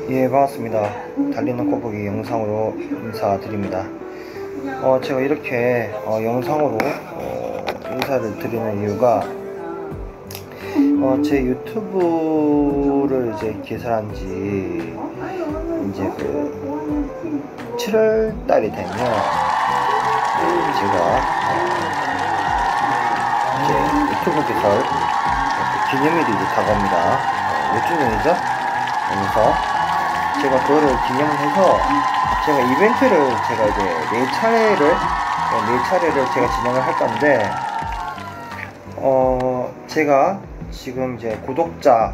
예, 반갑습니다. 달리는 꼬부기 영상으로 인사드립니다. 제가 이렇게 영상으로 인사를 드리는 이유가 제 유튜브를 이제 개설한 지 이제 7월 달이 되면 제가 이제 유튜브 개설 기념일이 이제 다가옵니다. 몇 주년이죠? 그래서 제가 그거를 기념을 해서 제가 이벤트를 제가 이제 4차례를 제가 진행을 할 건데 제가 지금 이제 구독자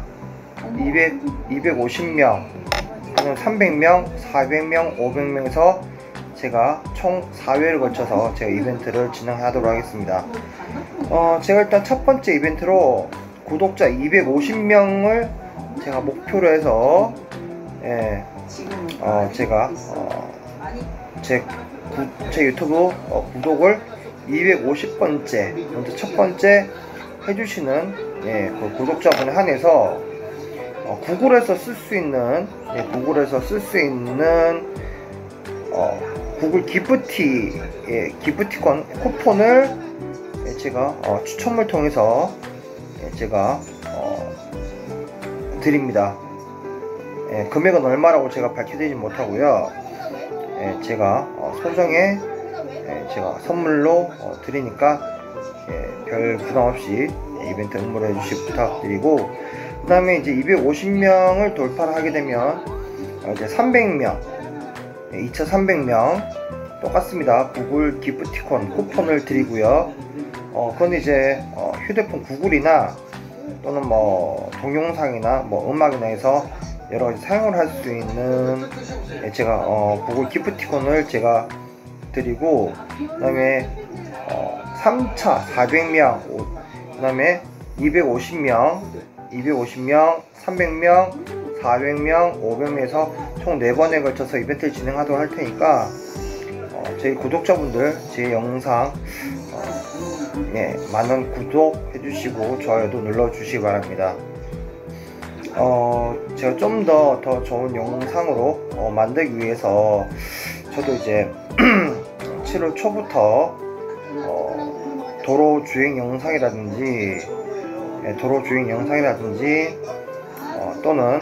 250명, 300명, 400명, 500명에서 제가 총 4회를 거쳐서 제가 이벤트를 진행하도록 하겠습니다. 제가 일단 첫 번째 이벤트로 구독자 250명을 제가 목표로 해서 제가 제 유튜브 구독을 250번째 먼저 첫 번째 해주시는 그 구독자분에 한해서 구글에서 쓸 수 있는 구글 기프티콘 쿠폰을 제가 추첨을 통해서 제가 드립니다. 금액은 얼마라고 제가 밝혀드리지 못하고요. 제가 소정의 제가 선물로 드리니까 별 부담 없이 이벤트 응모를 해주시 부탁드리고, 그 다음에 이제 250명을 돌파를 하게 되면 이제 300명, 2차 300명 똑같습니다. 구글 기프티콘 쿠폰을 드리고요. 그건 이제 휴대폰 구글이나 또는 뭐 동영상이나 뭐 음악이나 해서 여러 가지 사용을 할 수 있는 제가 구글 기프티콘을 제가 드리고, 그 다음에 3차 400명, 그 다음에 250명, 300명, 400명, 500명에서 총 4번에 걸쳐서 이벤트를 진행하도록 할 테니까 저희 구독자분들 제 영상 많은 구독 해주시고 좋아요도 눌러주시기 바랍니다. 제가 좀 더 좋은 영상으로 만들기 위해서 저도 이제 7월 초부터 도로 주행 영상이라든지 또는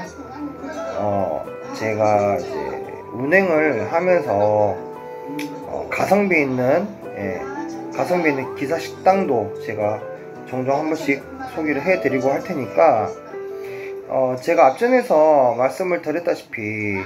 제가 이제 운행을 하면서 가성비 있는 기사 식당도 제가 종종 한 번씩 소개를 해드리고 할 테니까 제가 앞전에서 말씀을 드렸다시피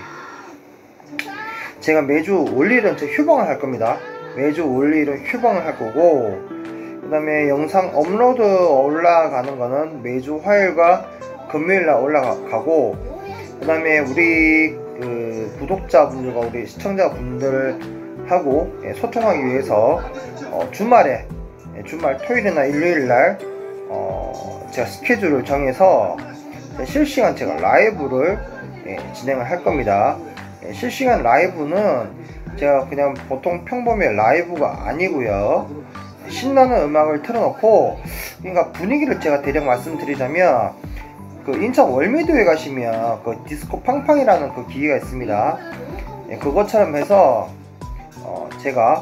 제가 매주 월요일은 휴방을 할 겁니다. 매주 월요일은 휴방을 할 거고, 그 다음에 영상 업로드 올라가는 거는 매주 화요일과 금요일날 올라가고, 그 다음에 우리 구독자분들과 우리 시청자분들하고 소통하기 위해서 주말 토요일이나 일요일날 제가 스케줄을 정해서 실시간 제가 라이브를 진행을 할 겁니다. 실시간 라이브는 제가 그냥 보통 평범의 라이브가 아니고요, 신나는 음악을 틀어놓고, 그러니까 분위기를 제가 대략 말씀드리자면 인천 월미도에 가시면 디스코 팡팡이라는 기계가 있습니다. 그것처럼 해서 제가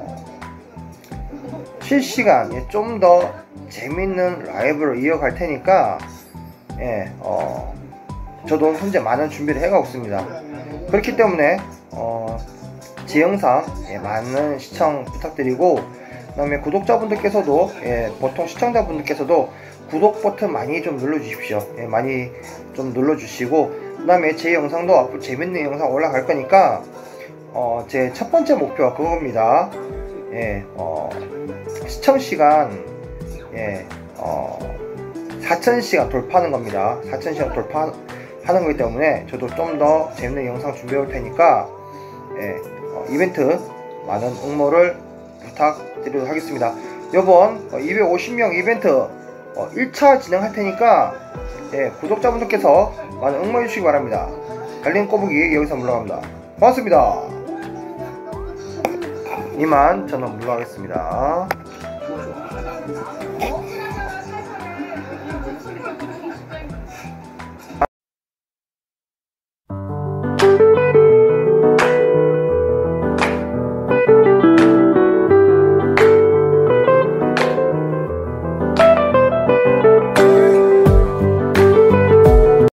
실시간 좀 더 재밌는 라이브를 이어갈 테니까 저도 현재 많은 준비를 해가고 있습니다. 그렇기 때문에 제 영상 많은 시청 부탁드리고, 그 다음에 구독자분들께서도 보통 시청자분들께서도 구독 버튼 많이 좀 눌러주십시오. 많이 좀 눌러주시고, 그 다음에 제 영상도 앞으로 재밌는 영상 올라갈 거니까 제 첫 번째 목표가 그겁니다. 시청시간 4,000시간 돌파하는 겁니다. 4,000시간 돌파하는 거기 때문에 저도 좀 더 재밌는 영상 준비해 올 테니까 이벤트 많은 응모를 부탁드리도록 하겠습니다. 이번 250명 이벤트 1차 진행할 테니까 구독자분들께서 많은 응모해 주시기 바랍니다. 달린 꼬부기 여기서 물러갑니다. 고맙습니다. 이만 저는 물러가겠습니다.